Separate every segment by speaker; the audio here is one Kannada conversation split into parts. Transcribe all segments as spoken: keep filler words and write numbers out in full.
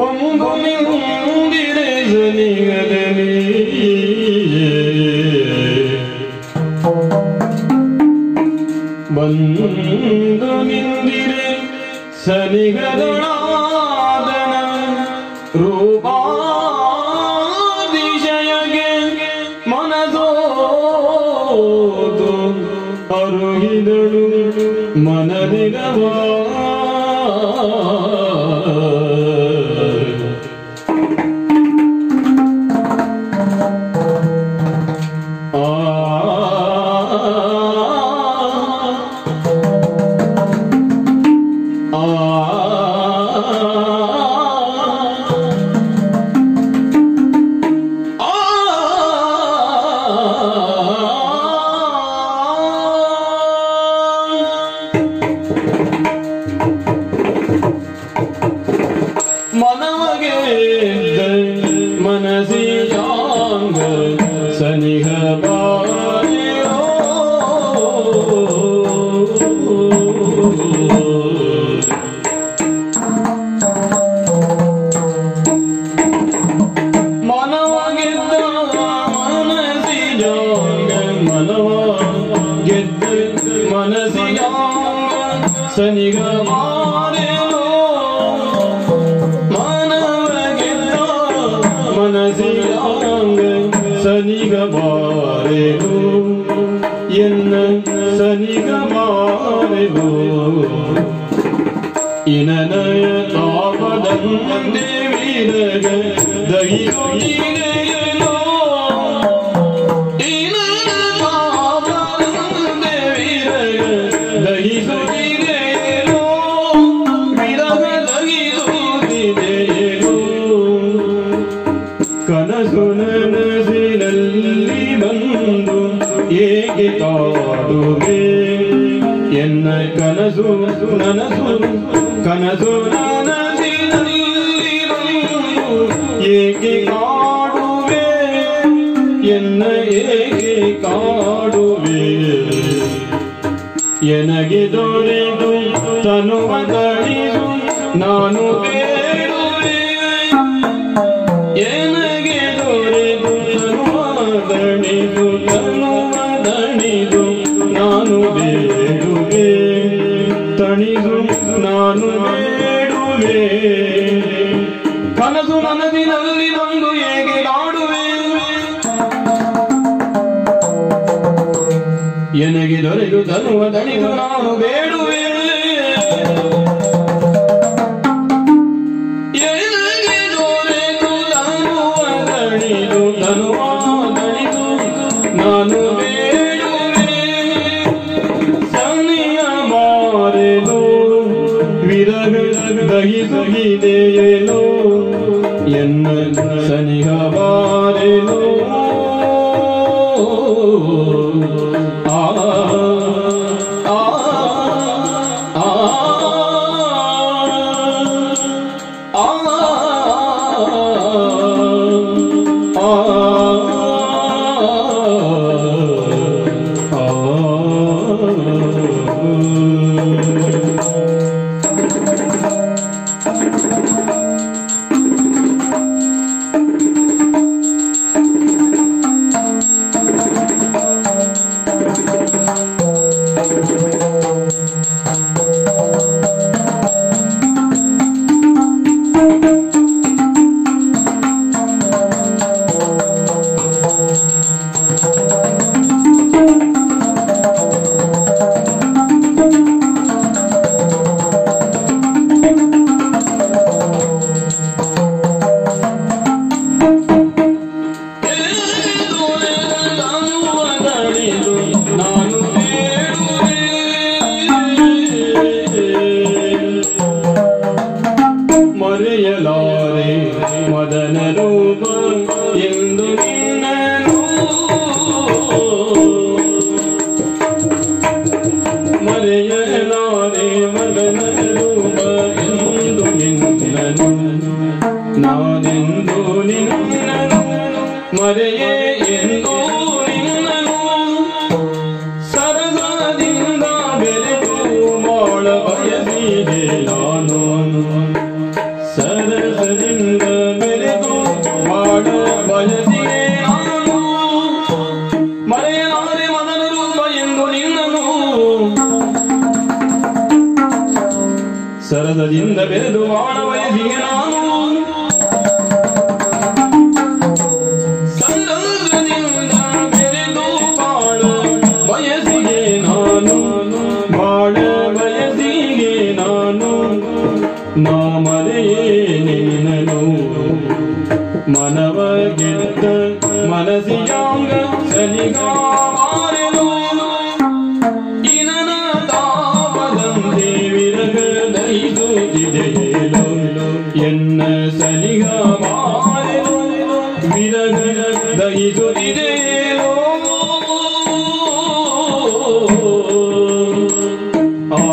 Speaker 1: ಬಂದು ನಿಂದಿರೆ ಸನಿಗದಲ್ಲಿ ಬಂದು ನಿಂದಿರೆ ಸನಿಗದೊಳಾದನ ರೂಪಾದಿಶಯಗೆ ಮನಸೋದು ಅರುಹಿದಳು ಮನದಿಗವಾ मनसियांग सनिह बारियो मनवा ಗೆದ್ದ मनसियांग मनवा ಗೆದ್ದ मनसियांग सनिह മനസിयांग സനിഗമാരെന്നു എന്ന സനിഗമാരെന്നു ഇനനയ താപദന്തേ വീരക ദഹിതൊഴികയല്ലോ ഇനന താപദന്തേ വീരക ദഹിതൊഴികയല്ലോ വിരക ദഹിതൊഴികയല്ലോ ಕನಸು ನನಸಿನಲ್ಲಿ ಬಂದು ಏಕೆ ಕಾಡುವೆ ಎನ್ನ ಕನಸು ನನಸು ಕನಸು ನನಸಿನಲ್ಲಿ ಬಂದು ಏಕೆ ಕಾಡುವೆ ಎನ್ನ ಏಕೆ ಕಾಡುವೆ ಎನಗೆ ದೊರೆದು ತನುವ ತಣಿಸು ನಾನು ಬೇಡುವೆ ಎನಗೆ ದೊರೆದು ತನುವ ದಣಿದು ತನುವ ದಣಿದು ನಾನು ಬೇಡುವೆ ತಣಿದು ನಾನು ಬೇಡುವೆ ಕನಸು ನನಸಿನಲ್ಲಿ ಬಂದು ಹೇಗೆ ಕಾಡುವೆ ಎನಗೆ ದೊರೆದು ತನುವ ದಣಿದು ನಾನು ಬೇಡುವೆ ನಾನು ಬೇಡುವೆ ಸನಿಯ ಮಾರೆನು ವಿರಗ ದಹಿದಹಿದೆಯೇನೋ ಎನ್ನ ಸನಿಹ ಬಾರೆನು ಆ ಆ ಆ ಮರೆಯಲಾರೆ ಮದನ ರೂಪ ಎಂದು ನಿನ್ನನು ಮರೆಯಲಾರೆ ಮದನ ರೂಪ ಎಂದು ನಿನ್ನನು ನಾನೆಂದು ನಿನ್ನನು ಮರೆಯೇ ಎಂದು ನಿನ್ನನು ಸರಸದಿಂದ ಬೆರೆತು ಬಾಳ ಬಯಸಿದೆ ನಾನು ಸರಸದಿಂದ ಬೆರೆದು ಮಾಡ ಬಯಸಿಗೆ ನಾನು ಮರೆಯಲಾರೆ ಮದನ ರೂಪ ಎಂದು ನಿನ್ನನು ಸರಸದಿಂದ ಬೆರೆದು ಮಾಡ ಬಯಸಿಗೆ ನಾನು ಸರಸದಿಂದ ಬೆರೆದು ಬಾಳ ಬಯಸಿಗೆ ನಾನು ಬಾಳ ಬಯಸಿಗೆ ನಾನು ನಾ ಮರೆಯೇ ನಿನ್ನನು ಮನವ ಗೆದ್ದ ಮನಸಿಯಾಂಗ ಸನಿಗಾರೆನು ಇನನ ತಾಪದಂತೆ ವಿರಗ ದಹಿಸುತ್ತಿದೆಯೇಲೋ ಎನ್ನ ಸನಿಗ ಮಾರೆನು ವಿರಗ ದಹಿಸುತ್ತಿದೆಯೇಲೋ ಆ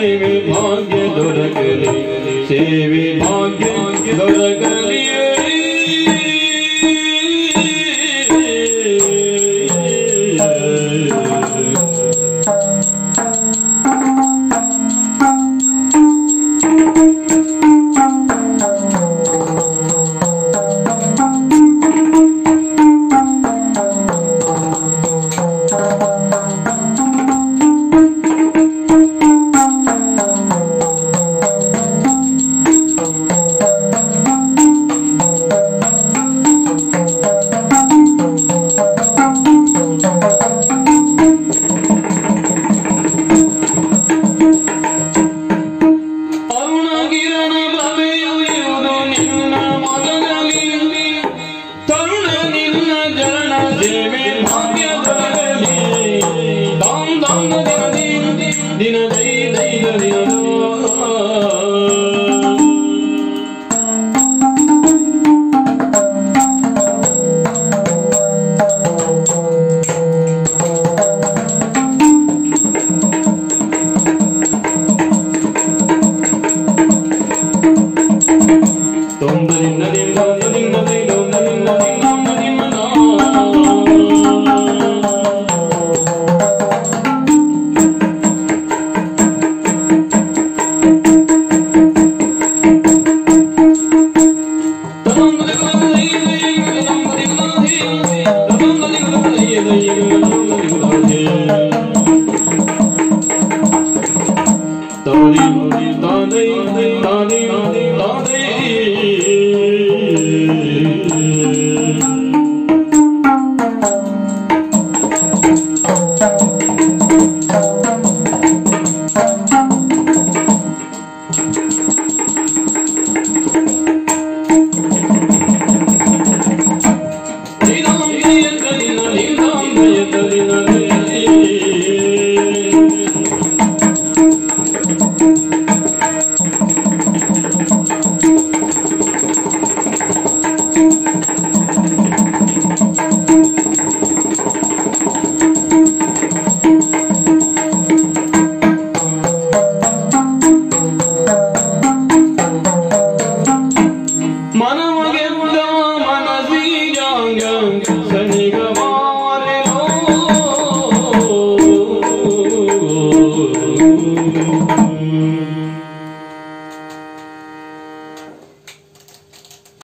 Speaker 1: ಸೇವೆ ಭಾಗ್ಯ ದೊರಕಲಿ ಸೇವೆ ಭಾಗ್ಯ ದೊರಕಲಿ